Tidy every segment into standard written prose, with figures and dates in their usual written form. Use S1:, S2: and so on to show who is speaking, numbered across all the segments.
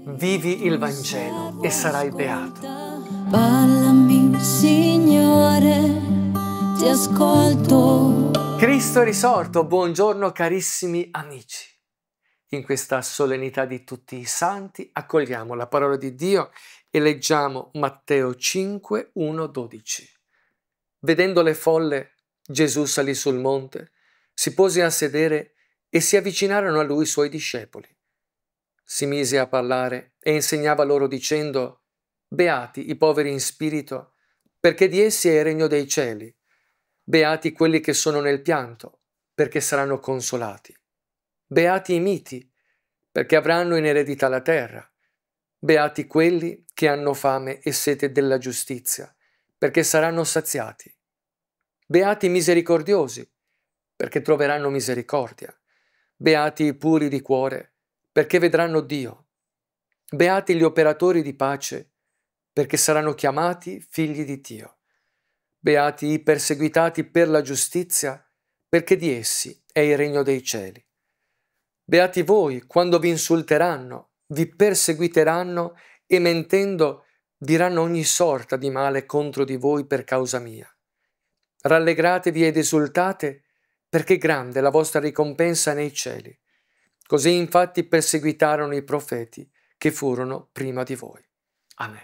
S1: vivi il Vangelo e sarai beato.
S2: Parlami, Signore, ti ascolto.
S1: Cristo è risorto, buongiorno carissimi amici. In questa solennità di tutti i santi accogliamo la parola di Dio e leggiamo Matteo 5, 1, 12. Vedendo le folle, Gesù salì sul monte, si pose a sedere e si avvicinarono a lui i suoi discepoli. Si mise a parlare e insegnava loro dicendo: Beati i poveri in spirito, perché di essi è il regno dei cieli. Beati quelli che sono nel pianto, perché saranno consolati. Beati i miti, perché avranno in eredità la terra. Beati quelli che hanno fame e sete della giustizia, perché saranno saziati. Beati i misericordiosi, perché troveranno misericordia. Beati i puri di cuore, perché vedranno Dio. Beati gli operatori di pace, perché saranno chiamati figli di Dio. Beati i perseguitati per la giustizia, perché di essi è il regno dei cieli. Beati voi quando vi insulteranno, vi perseguiteranno e mentendo diranno ogni sorta di male contro di voi per causa mia. Rallegratevi ed esultate, perché grande è la vostra ricompensa nei cieli. Così infatti perseguitarono i profeti che furono prima di voi. Amen.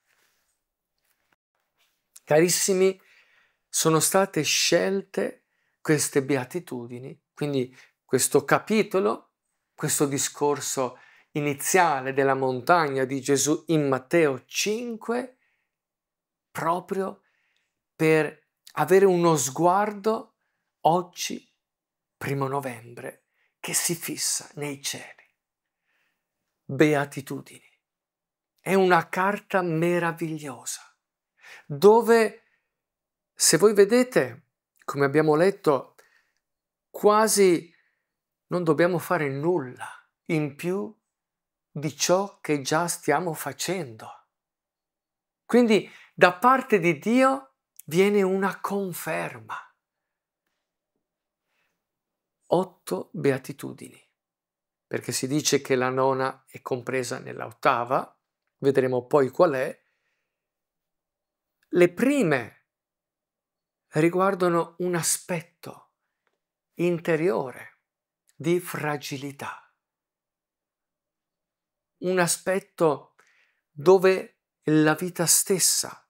S1: Carissimi, sono state scelte queste beatitudini, quindi questo capitolo, questo discorso iniziale della montagna di Gesù in Matteo 5, proprio per avere uno sguardo oggi, 1° novembre, che si fissa nei cieli. Beatitudini. È una carta meravigliosa, dove, se voi vedete, come abbiamo letto, quasi non dobbiamo fare nulla in più di ciò che già stiamo facendo. Quindi da parte di Dio viene una conferma. 8 beatitudini, perché si dice che la nona è compresa nell'8ª, vedremo poi qual è. Le prime riguardano un aspetto interiore di fragilità, un aspetto dove la vita stessa,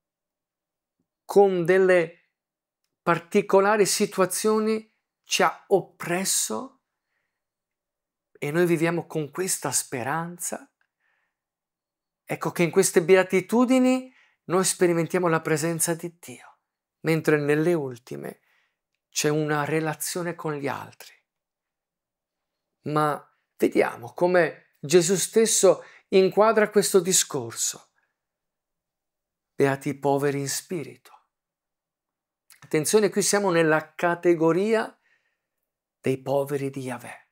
S1: con delle particolari situazioni, ci ha oppresso e noi viviamo con questa speranza. Ecco che in queste beatitudini noi sperimentiamo la presenza di Dio, mentre nelle ultime c'è una relazione con gli altri. Ma vediamo come Gesù stesso inquadra questo discorso. Beati i poveri in spirito. Attenzione, qui siamo nella categoria dei poveri di Yahweh,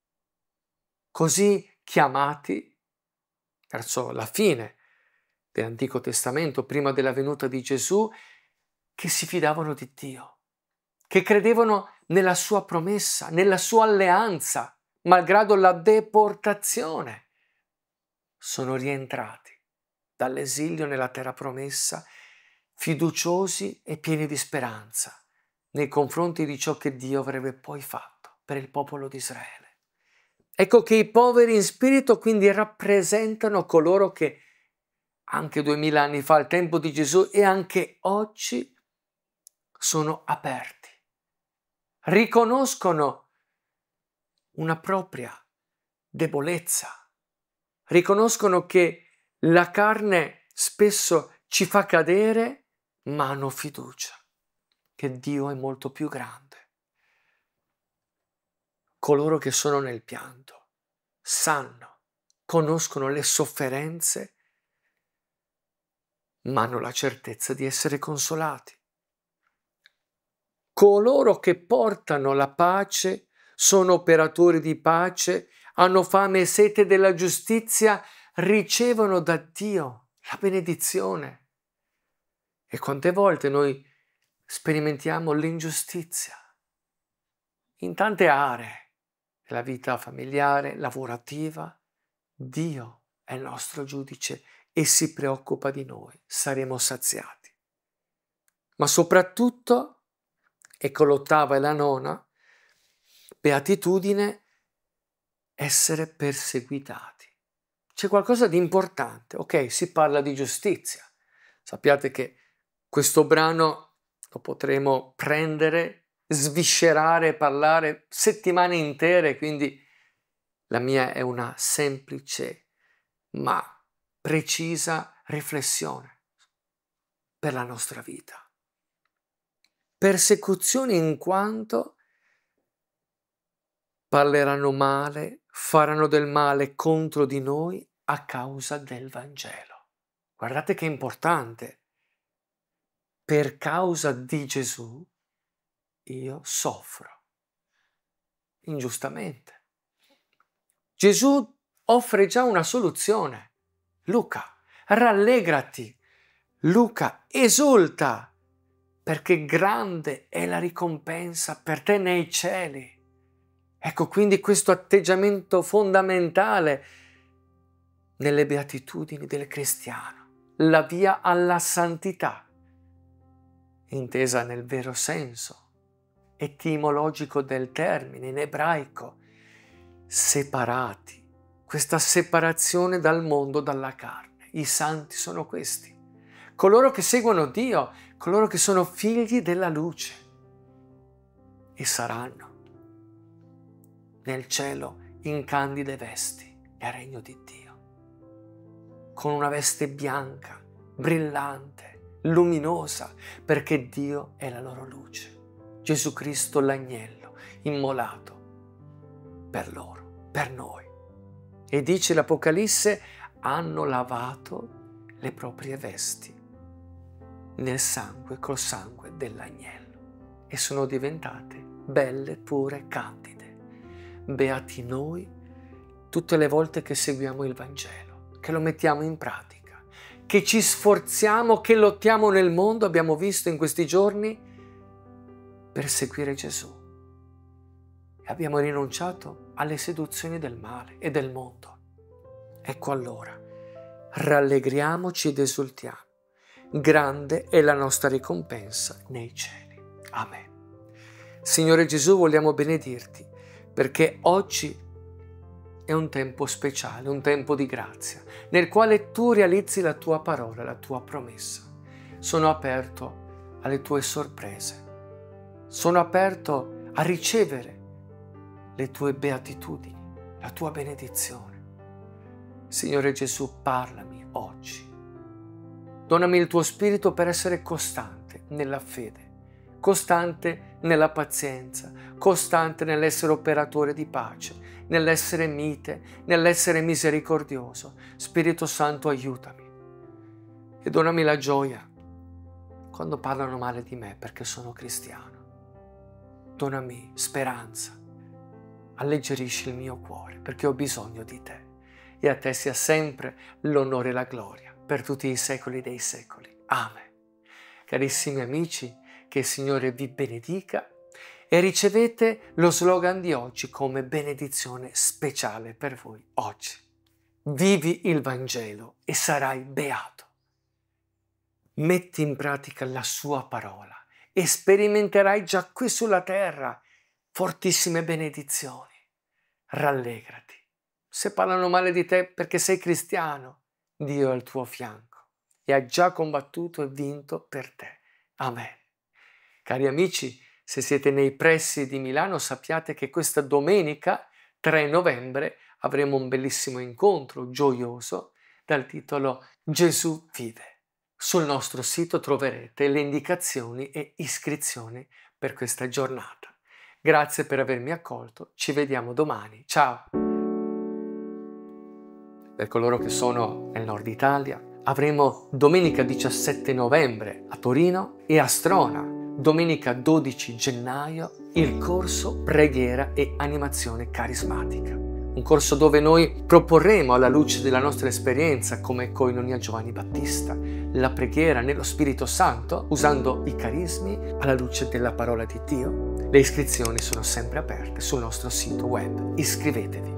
S1: così chiamati verso la fine dell'Antico Testamento, prima della venuta di Gesù, che si fidavano di Dio, che credevano nella sua promessa, nella sua alleanza, malgrado la deportazione. Sono rientrati dall'esilio nella terra promessa, fiduciosi e pieni di speranza nei confronti di ciò che Dio avrebbe poi fatto per il popolo di Israele. Ecco che i poveri in spirito quindi rappresentano coloro che anche 2000 anni fa, al tempo di Gesù, e anche oggi sono aperti, riconoscono una propria debolezza, riconoscono che la carne spesso ci fa cadere, ma hanno fiducia che Dio è molto più grande. Coloro che sono nel pianto sanno, conoscono le sofferenze, ma hanno la certezza di essere consolati. Coloro che portano la pace sono operatori di pace, hanno fame e sete della giustizia, ricevono da Dio la benedizione. E quante volte noi sperimentiamo l'ingiustizia in tante aree della vita familiare, lavorativa. Dio è il nostro giudice e si preoccupa di noi, saremo saziati. Ma soprattutto, ecco l'ottava e la nona beatitudine, essere perseguitati. C'è qualcosa di importante, ok? Si parla di giustizia. Sappiate che questo brano lo potremo prendere, sviscerare, parlare settimane intere, quindi la mia è una semplice ma precisa riflessione per la nostra vita. Persecuzioni in quanto parleranno male, faranno del male contro di noi a causa del Vangelo. Guardate che importante. Per causa di Gesù io soffro ingiustamente. Gesù offre già una soluzione. Luca, rallegrati. Luca, esulta, perché grande è la ricompensa per te nei cieli. Ecco quindi questo atteggiamento fondamentale nelle beatitudini del cristiano, la via alla santità, intesa nel vero senso etimologico del termine, in ebraico, separati, questa separazione dal mondo, dalla carne. I santi sono questi, coloro che seguono Dio, coloro che sono figli della luce e saranno nel cielo in candide vesti nel regno di Dio, con una veste bianca, brillante, luminosa, perché Dio è la loro luce. Gesù Cristo l'agnello immolato per loro, per noi. E dice l'Apocalisse, hanno lavato le proprie vesti nel sangue, col sangue dell'agnello, e sono diventate belle, pure, candide. Beati noi tutte le volte che seguiamo il Vangelo, che lo mettiamo in pratica, che ci sforziamo, che lottiamo nel mondo, abbiamo visto in questi giorni, per seguire Gesù. E abbiamo rinunciato alle seduzioni del male e del mondo. Ecco allora, rallegriamoci ed esultiamo. Grande è la nostra ricompensa nei cieli. Amen. Signore Gesù, vogliamo benedirti, perché oggi è un tempo speciale, un tempo di grazia, nel quale tu realizzi la tua parola, la tua promessa. Sono aperto alle tue sorprese. Sono aperto a ricevere le tue beatitudini, la tua benedizione. Signore Gesù, parlami oggi. Donami il tuo spirito per essere costante nella fede, costante nella pazienza, costante nell'essere operatore di pace, nell'essere mite, nell'essere misericordioso. Spirito Santo, aiutami e donami la gioia quando parlano male di me perché sono cristiano. Donami speranza, alleggerisci il mio cuore perché ho bisogno di te, e a te sia sempre l'onore e la gloria per tutti i secoli dei secoli. Amen. Carissimi amici, che il Signore vi benedica e ricevete lo slogan di oggi come benedizione speciale per voi oggi. Vivi il Vangelo e sarai beato. Metti in pratica la sua parola e sperimenterai già qui sulla terra fortissime benedizioni. Rallegrati. Se parlano male di te perché sei cristiano, Dio è al tuo fianco e ha già combattuto e vinto per te. Amen. Cari amici, se siete nei pressi di Milano, sappiate che questa domenica 3 novembre avremo un bellissimo incontro gioioso dal titolo Gesù vive. Sul nostro sito troverete le indicazioni e iscrizioni per questa giornata. Grazie per avermi accolto, ci vediamo domani. Ciao! Per coloro che sono nel nord Italia, avremo domenica 17 novembre a Torino e a Strona, domenica 12 gennaio, il corso Preghiera e Animazione Carismatica. Un corso dove noi proporremo alla luce della nostra esperienza come Koinonia Giovanni Battista la preghiera nello Spirito Santo usando i carismi alla luce della parola di Dio. Le iscrizioni sono sempre aperte sul nostro sito web. Iscrivetevi.